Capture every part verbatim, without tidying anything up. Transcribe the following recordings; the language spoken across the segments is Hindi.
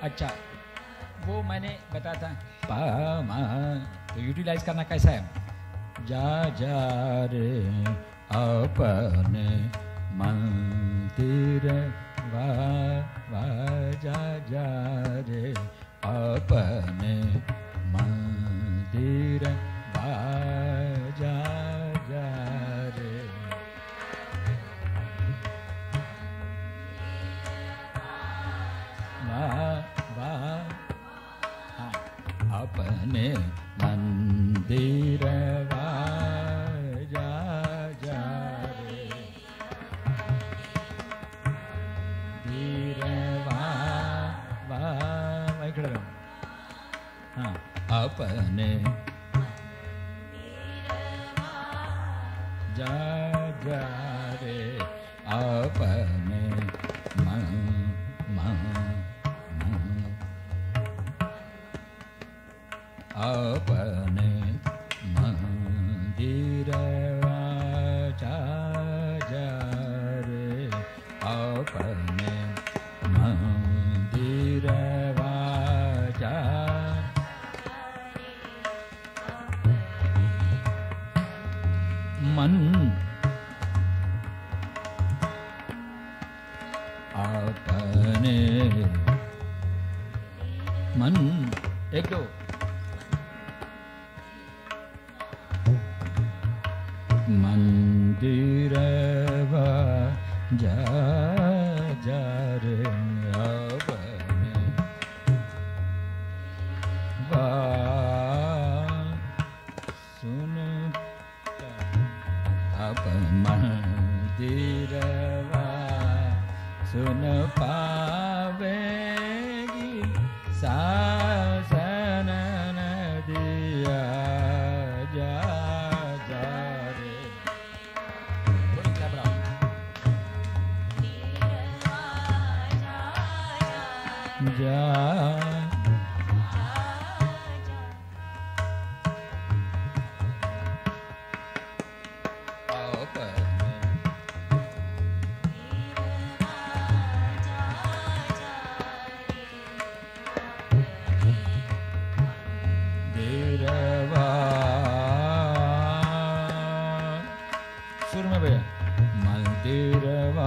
अच्छा, वो मैंने बताया था पा मा, तो यूटिलाइज करना कैसा है? जा जा रे अपने मंदिर वा वा जा जा रे अपने मंदिर वा जा जा रे वा वा हाँ अपने मंदिर वा जा जा रे धीर वा वा वा इकडे हाँ अपने जा जा रे अपने मन मन अपने मंदिर जा जा रे अपने मंदिर जा मन अपने मन एक दो मंदिर वा जा जा रे अपने वा सुन अपन मंदिर वा सुन पावेगी शासन नदिया जा जा रे जा सुर में भैया मंदिर वा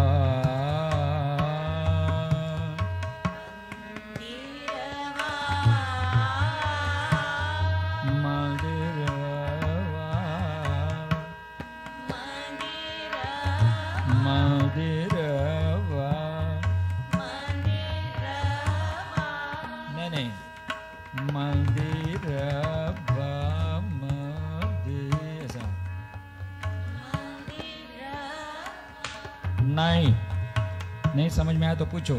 नहीं नहीं समझ में आया तो पूछो।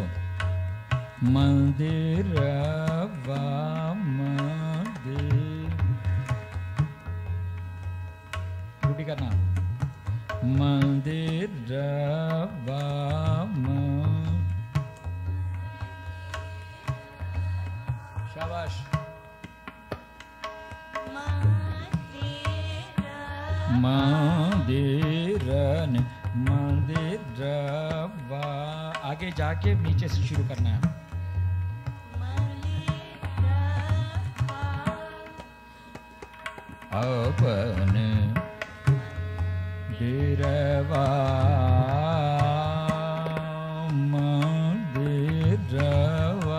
मंदिर वा मंदिर रूटी करना मंदिर वा शाबाश मंदिर मंदिर वा आगे जाके नीचे से शुरू करना है। अपने दिरवा मंदिरवा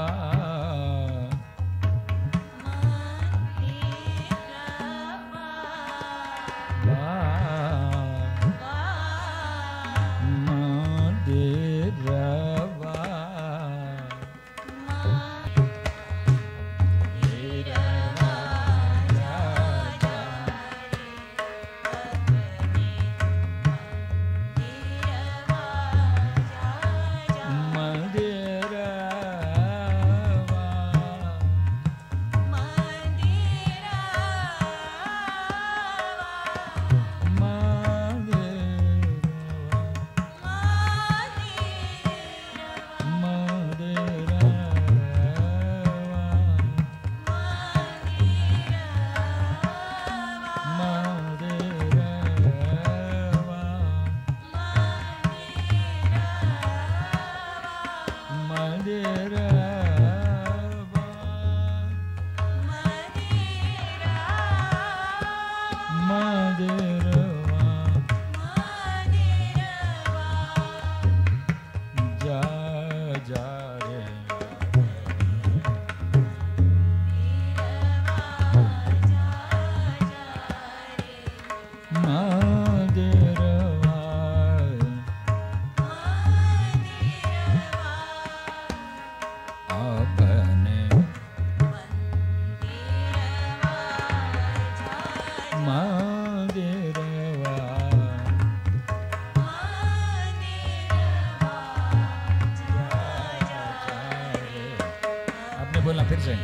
बोलना फिर से।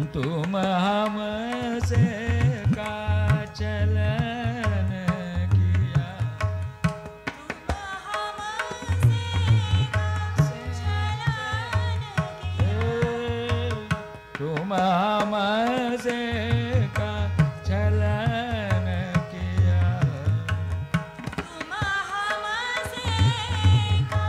तुम हमसे का चलन किया, तुम हमसे का चलन किया, तुम हमसे का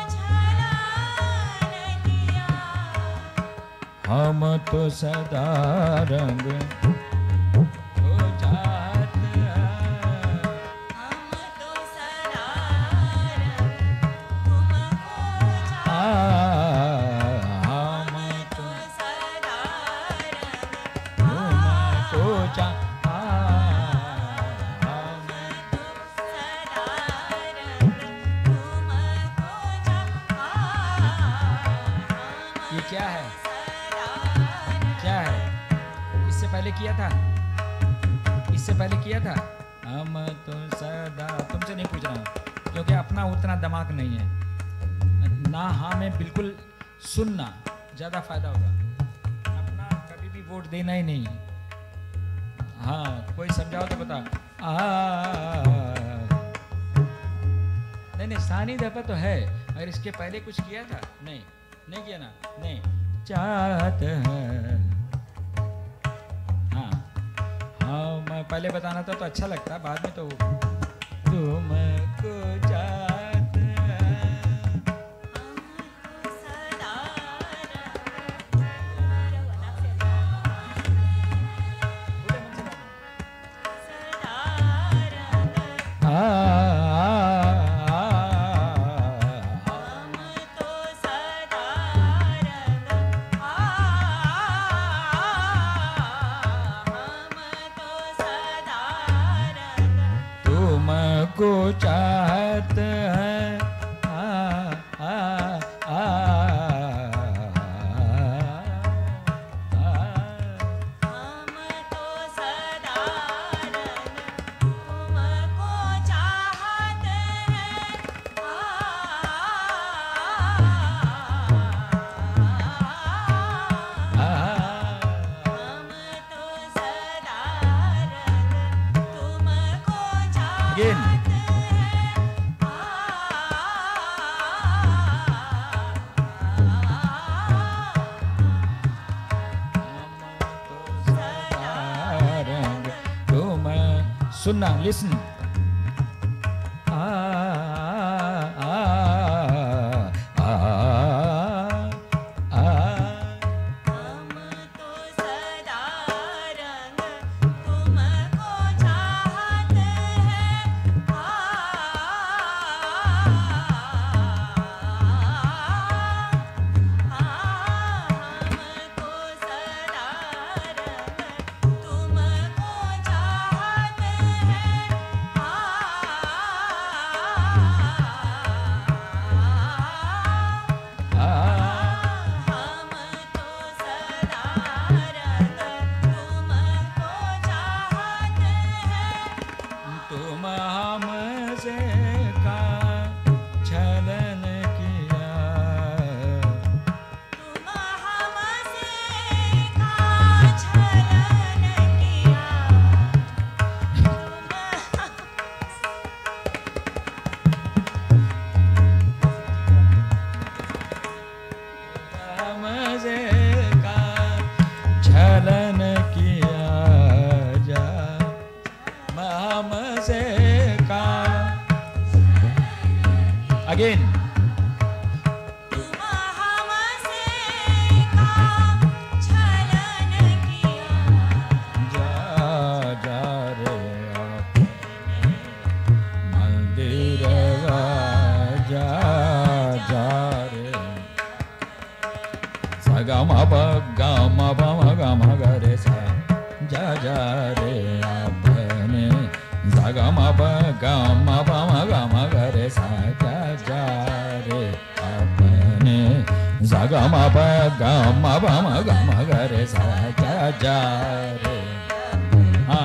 चलन किया, हम तो सदा रंग को चाहते हैं, हम तो सदा रंग तुमको चाहते, हम तो सदा रंग तुमको चाहते, हम तो सदा रंग तुमको चाहते। ये क्या है? क्या है? इससे पहले किया था, इससे पहले किया था। हम तो सदा, तुमसे नहीं पूछ रहा हूँ क्योंकि अपना उतना दिमाग नहीं है ना। हाँ में बिल्कुल सुनना ज़्यादा फायदा होगा, अपना कभी भी वोट देना ही नहीं। हाँ कोई समझाओ तो बता। आ नहीं नहीं, सानी दफा तो है, अगर इसके पहले कुछ किया था? नहीं नहीं किया ना, नहीं। चाहते हैं, हाँ हाँ मैं पहले बताना था तो अच्छा लगता, बाद में तो तुमको चाहते हैं, हमको सदा रंग, को चाहते हैं, आ, आ, आ, आ, हम तो सदा रंग तुमको चाहते हैं, आ, आ, हम तो सदा रंग तुमको चाहते हैं। सुनना, लिसन। आ, आ, आ, आ, आ, हम तो सदा रंग तुमको चाहते हैं, आ, आ, हम तो सदा रंग तुमको चाहते हैं, तुम हमसे का छलन किया, तुम हमसे का छलन किया, हमसे का छलन किया, जा हमसे का अगेन, तुम हमसे का छलन किया, जा जा रे अपने मंदिर जा जा रे, सगम गम बम गम गरे सा, जा जा रे अपने सगम गम बम गम गरे सा, जा जा रे अपने सगम गम बम गम गरे सा, जा जा रे, हाँ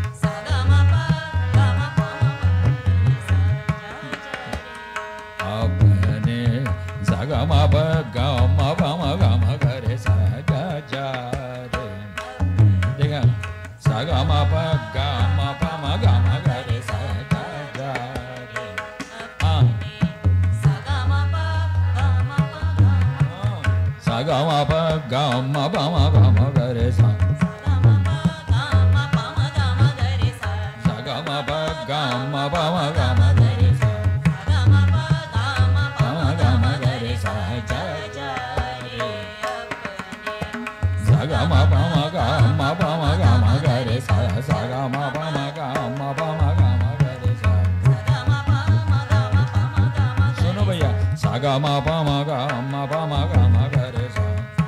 अपने सगम गम बम गम गरे सा, जा जा रे, sa ga ma pa ga ma pa ma ga ma ga re sa ja ja re ah sa ga ma pa ga ma pa ga sa ga ma pa ga ma pa ma ga ma ga re sa sa ga ma pa ga ma pa ma ga ma ga re sa sa ga ma pa ga ma pa ma ga ma ga re sa sa ga ma pa ga ma pa ma ga ma ga re sa ja ja re sa ga ma pa ma ga ma pa ma ga ma ga re sa sa ga ma pa ma ga ma pa ma ga ma ga re sa sa ga ma pa ma ga ma pa ma ga ma सुनो भैया sa ga ma pa ma ga ma pa ma ga ma ga re sa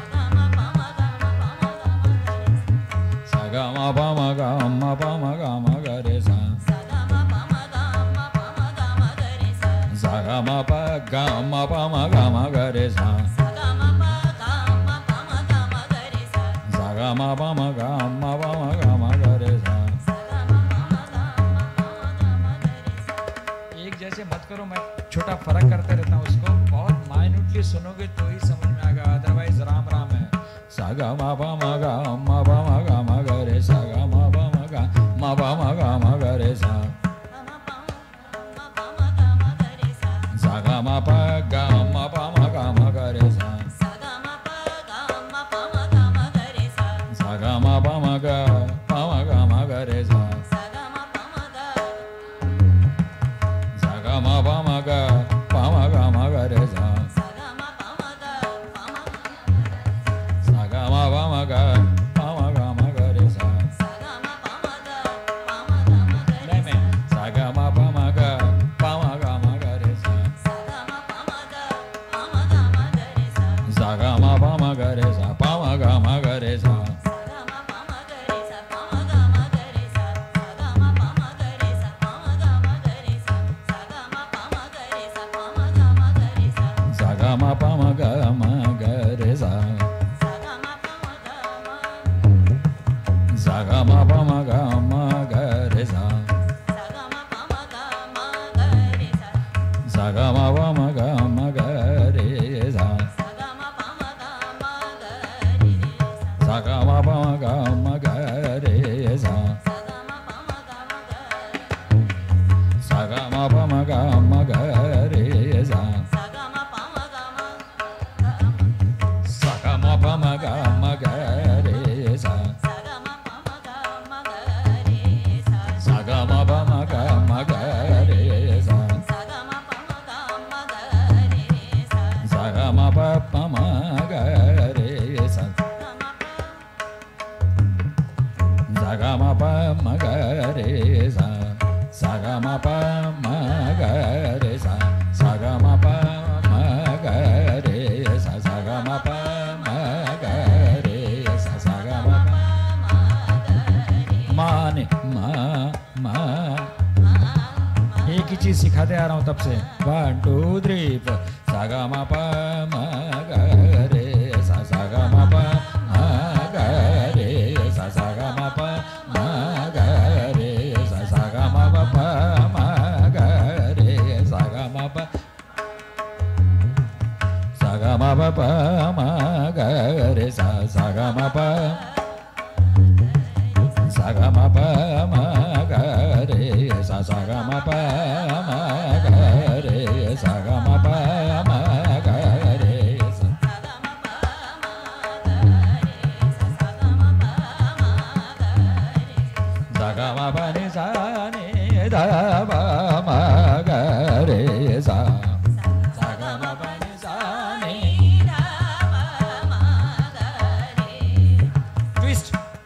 sa ga ma pa ma ga ma pa ma ga ma ga re sa sa ga ma pa ma ga ma pa ma ga ma ga re sa sa ga ma pa ga ma pa ma ga ma ga re sa sa ga ma pa ga ma pa ma ga ma ga re sa sa ga ma pa ma ga ma pa ma ga ma ga re sa sa ga ma pa ma ga ma pa ma ga ma ga re sa एक जैसे मत करो, मैं छोटा फर्क करते रहता हूँ, उसको बहुत माइन्यूटली सुनोगे तो ही समझ में आएगा, अदरवाइज राम राम है। सा गा मा पा मा गा मा पा मा गा मा गा रे सा गा मा पा मा गा मा पा मा गा मा गा रे सा सा गा मा पा गा मा पा मा गा मा गा रे सा सा गा मा पा गा मा पा मा गा मा गा रे सा सा गा मा पा मा गा पा मा गा मा गा रे सा सा गा मा पा मा गा सा गा मा पा मा गा पा मा गा मा गा रे सा सा गा मा पा मा गा पा मा सा गा मा पा मा गा पा मा गा मा गा रे सा सा गा मा पा मा गा पा मा गा मा गा रे सा सा गा मा पा मा गा पा मा गा मा गा रे सा सा गा मा पा मा गा पा मा गा मा गा रे सा सा गा मा पा मा गा रे सा पा मा गा मा गा रे सा सा गा मा पा मा गा रे सा पा मा गा मा गा रे सा सा गा मा पा मा गा रे सा पा मा गा मा गा रे सा सा गा मा पा मा गा रे सा पा मा गा मा गा रे सा सा गा मा पा मा गा मा गा रे सा सा गा मा पा मा गा मा सा गा मा पा मा गा मा गा रे सा सा गा मा पा मा गा मा गा रे सा सा गा मा पा मा गा मा गा रे सा सा गा मा पा मा गा मा गा रे सा सा गा मा पा मा गा मा गा रे सा सा गा मा पा मा गा मा गा सा गा मा पा मा गा मा गा रे सा सा गा मा पा मा गा मा सा गा मा पा मा गा मा गा रे सा सा गा मा पा मा गा मा गा रे सा सा गा मा पा मा गा मा गा रे सा सा गा मा पा मा गा मा गा रे सा सा गा मा पा पा मा गा रे सा सा गा मा पा मा गा रे सा सा गा मा पा मा गा रे सा सा गा मा पा मा गा रे सा सा गा मा पा मा गा रे सा सा गा मा पा मा ने मा मा एक ही चीज सिखाते आ रहा हूँ तब से, वन टू थ्री फोर सा गा मा पा मा गा रे सा सा गा मा पा मा गा रे सा सा गा मा पा मा गा रे सा सा गा मा पा पा मा गा रे सा गा मा पा सा गा मा पा पा मा गा रे सा सा गा मा पा सा गा मा पा मा गा रे सा सा गा मा पा मा गा रे सा गा मा पा मा गा रे सा गा मा पा नि सा नि दा पा मा गा रे सा सा गा मा पा नि सा नि दा पा मा गा रे ट्विस्ट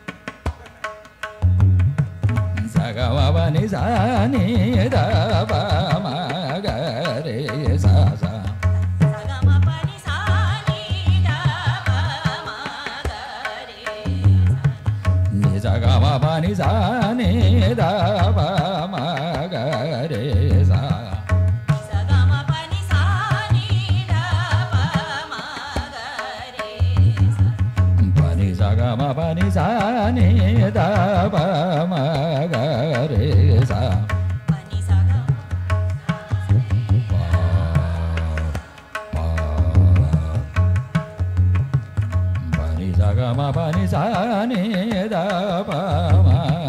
सा गा मा पा नि सा नि दा पा मा गा रे सा सा सा गा मा पा नि सा नि दा पा मा गा रे नि सा गा मा पा नि सा नि दा पा मा गा रे सा सा गा मा पा नि सा नि दा पा मा गा रे सा पा नि सा गा मा पा नि सा नि दा पा मा गा रे सा पा नि सा गा पा पा पा नि सा गा मा पा नि सा नि दा पा मा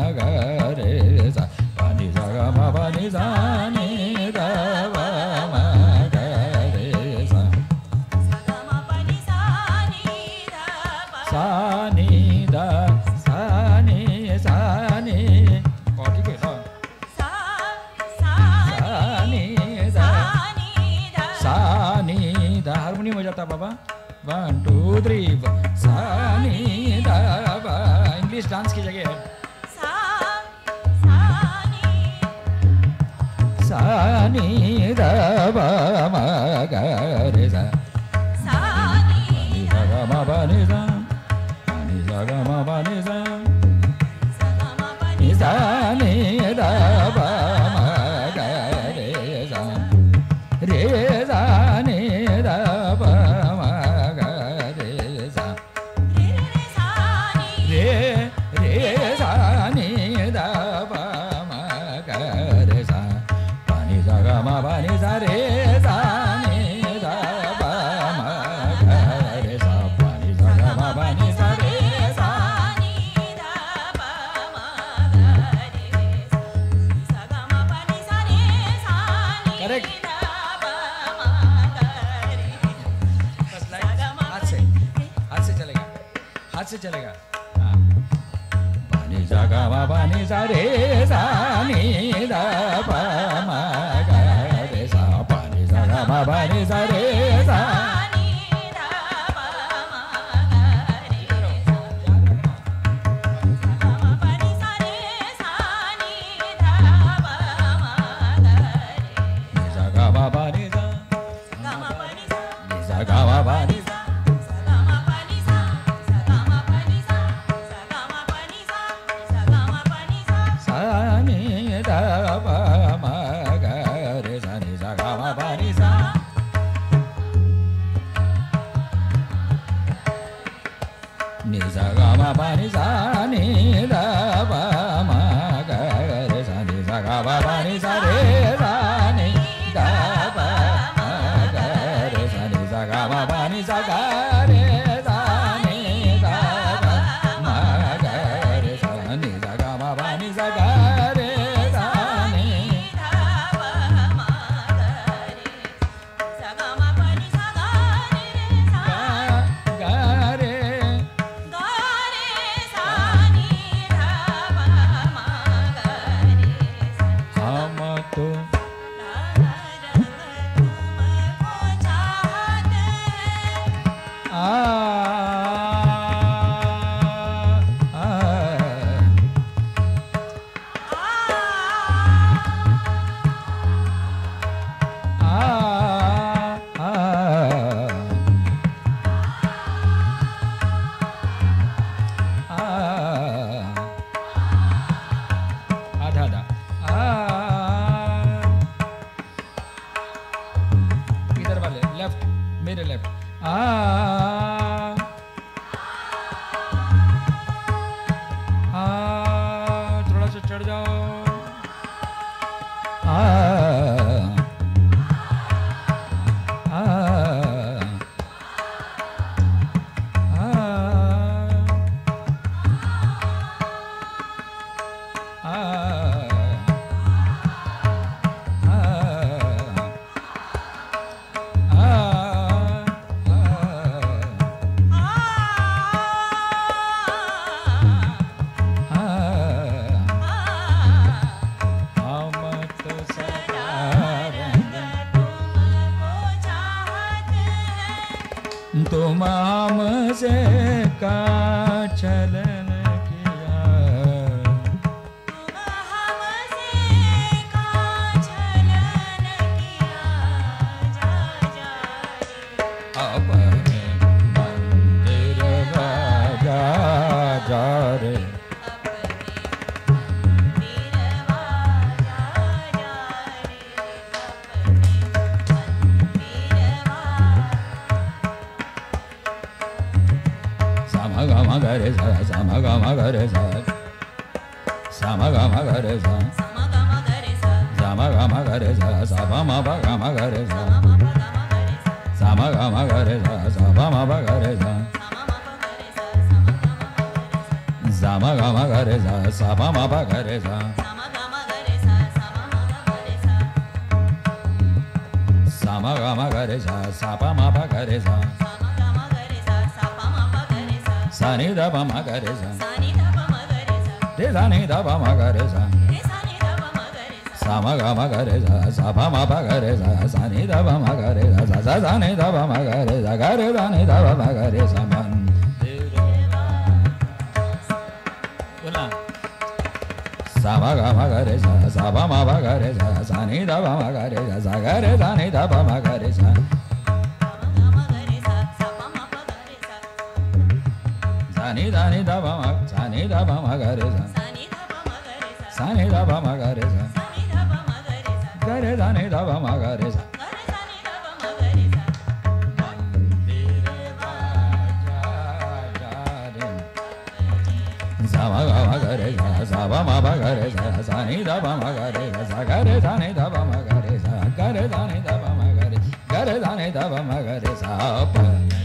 ni sa ni da pa ma ga re sa sa ga ma pa ni sa ni da pa sa ni da sa ni sa ni còn cái quyển thôi sa sa ni da sa ni da harmonium हो जाता बाबा वन टू थ्री सा नी दा पा इंग्लिश डांस की जगह है सा सा नी सा नी दा पा मा गा रे सा सा नी दा गा मा पा नि सा नि सा गा मा पा नि सा सा गा मा पा नि सा नि दा पा मा गा रे सा रे सा नि दा पा मा गा रे सा रे रे सा नि रे रे सा नि दा पा मा गा रे सा पा नि सा गा मा पा नि सा रे सा नि दा पा मा गा रे सा पा नि सा गा मा पा नि सा रे सा नि दा पा मा गा रे सा गा मा पा नि सा रे सा नि करेक्ट हाथ से चलेगा पानी सा गा मा पानी सा रे सा नी दा पा मा गा रे सा पानी सा गा मा पानी सा रे सा नी दा पा मा गा रे सा गा मा पानी सा रे सा नी दा पा मा गा रे सा गा मा पानी सा गा मा पानी सा नि सा गा मा पानी सा ni sa ga ma pa ni sa ni da pa ma ga re sa ni sa ga ma pa ni sa re sa ni da pa ma ga re sa ni sa ga ma pa ni sa ga re sa ni da pa ma ga re sa ni sa ga ma pa ni sa ga re sa ni da pa ma ga re sa ga ma pa ni sa ga re sa ga re तुम हमसे का चलन किया तुम हमसे का चलन किया जा जा अपने मंदिर जा जा रे ma ga re sa sa ma ga ma ga re sa sa ma ga ma ga re sa sa ma ga ma ga re sa sa ma ga ma ga re sa sa ba ma ba ga ma ga re sa sa ma ga ma ga re sa sa ba ma ba ga re sa sa ma ga ma ga re sa sa ba ma ba ga re sa sa ma ga ma ga re sa sa ba ma ba ga re sa ma ga ma ga re sa sa pa ma pa ga re sa sa ma ga ma ga re sa sa pa ma pa ga re sa sa ni da pa ma ga re sa sa ni da pa ma ga re sa re sa ni da pa ma ga re sa re sa ni da pa ma ga re sa sa ma ga ma ga re sa sa pa ma pa ga re sa sa ni da pa ma ga re sa sa sa sa ni da pa ma ga re sa ga re sa ni da pa ma ga re sa man bola sa ma ga ma ga re sa sa pa ma pa ga re sa sa ni da pa ma ga re sa sa ga re sa ni da pa ma ga re sa sa ni da ni da pa ma sa ni da pa ma ga re sa sa ni da pa ma ga re sa ga re sa ni da pa ma ga re sa sa ma ga ma ga re sa sa pa ma pa ga re sa sa ni da pa ma ga re sa sa ga re sa ni da pa ma ga re sa ga re sa ni da pa ma ga re ga re sa ni da pa ma ga re sa pa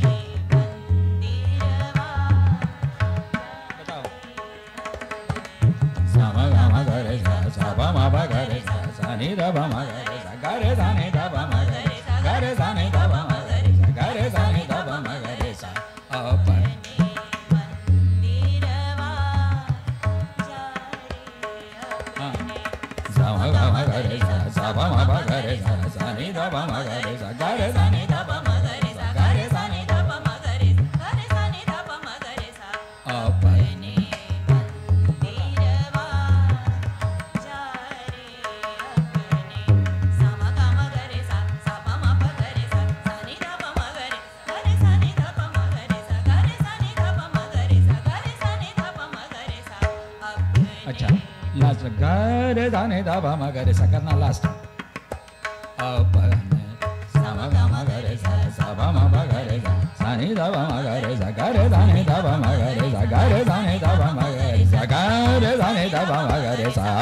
sa ma ga ma ga re sa sa pa ma pa ga re sa sa ni da pa ma ga re sa ga re sa ni da pa ma ga re sa ga re sa ni da pa ma ga re sa ga re sa ni da pa ma ga re sa pa sa ma ga ma ga re sa sa pa ma pa ga re sa sa ni da pa ma ga re sa ga re sa ni da pa ma ga re sa ga re sa ni da pa ma ga re sa ga re sa ni da pa ma ga re sa pa अच्छा लास्ट गा रे धा नि धा पा मा गा रे सा करना लास्ट अपने सा मा गा मा गा रे सा सा पा मा पा गा रे सा सा नि धा पा मा गा रे सा गा रे धा नि धा पा मा गा रे सा गा रे धा नि धा पा मा गा रे सा गा रे धा नि धा पा मा गा रे सा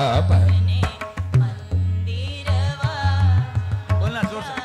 बोलना जोर से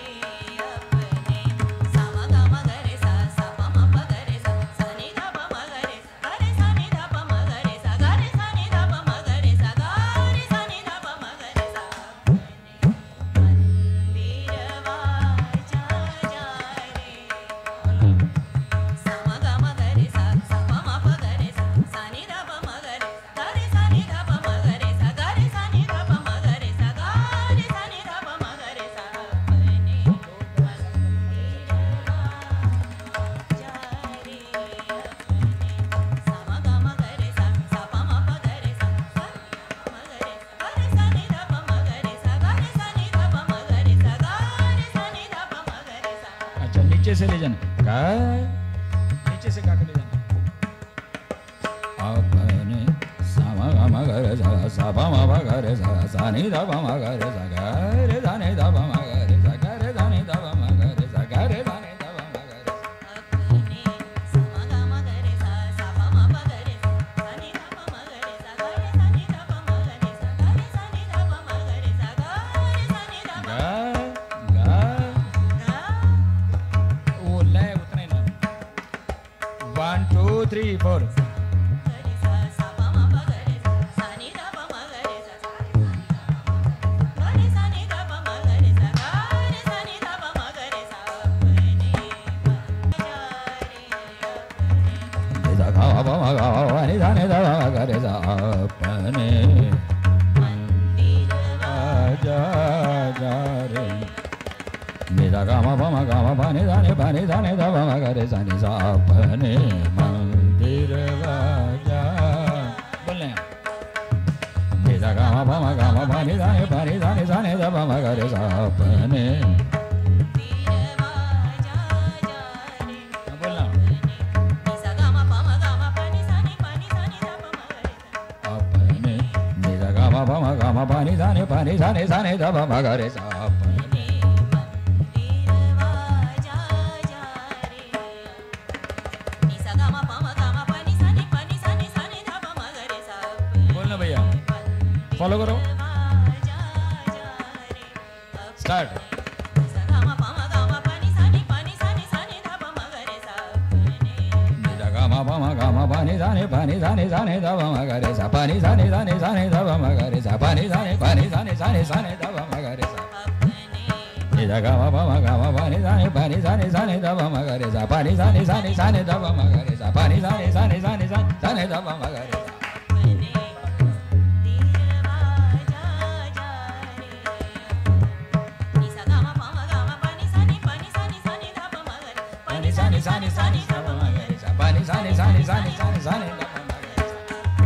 नीचे से ले जाना गा नीचे से गा के ले जाना अपने सा मा गा मा गा रे सा सा पा मा पा गा रे सा सा नि धा पा मा गा रे सा गा रे धा नि धा पा मा गा रे सा गा रे धा नि धा पा मा गा रे सा गा रे धा नि धा पा मा गा रे अपने सा मा गा मा गा रे सा सा पा मा पा गा रे सा सा नि धा पा मा गा रे सा गा रे सा नि धा पा मा गा रे सा गा रे सा नि धा पा मा गा रे सा गा रे सा नि धा पा गा गा वो लय उतने ना वन टू थ्री फोर अपने निदा गा मा पा मा गा मा पा नि धा नि पा नि धा नि धा पा मा गा रे सा नि सा अपने मंदिर जा बोलने निदा गा मा पा मा गा मा पा नि धा नि पा नि धा नि धा नि धा पा मा गा रे सा अपने पानी जाने पानी जाने जाने दबा मगरे सा बोलना भैया फॉलो करो स्टार्ट पानी जाने पानी जाने जाने दबा मगरे सा पानी जाने जाने जाने दबा मगरे सा पानी जाने पानी जाने जाने जाने दबा मगरे सा ni da ga ma pa ma ga ma pa ni sa ni pa ni sa ni sa ni da pa ma ga re sa pa ni sa ni sa ni sa ni da pa ma ga re sa pa ni sa ni sa ni sa ni sa sa ni da pa ma ga re sa Sani sani sani da pa ma ga re sa pa ni sa ni sa ni sa ni sa ni sa ni da pa ma ga re sa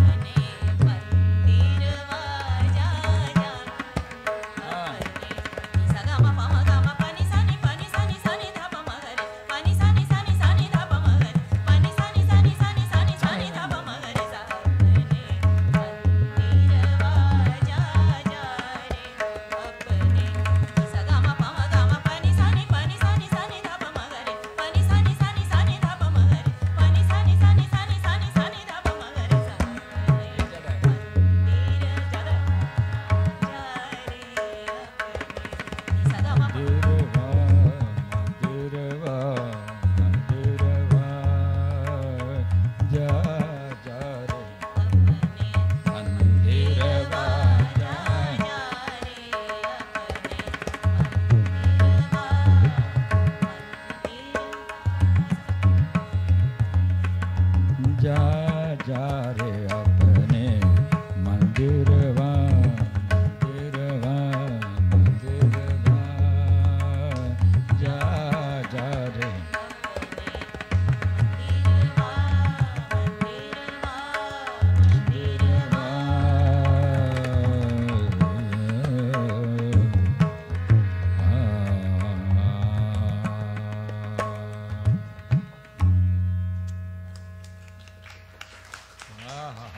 जा जा रे अपने मंदिरवा मंदिरवा मंदिरवा जा जा रे मंदिरवा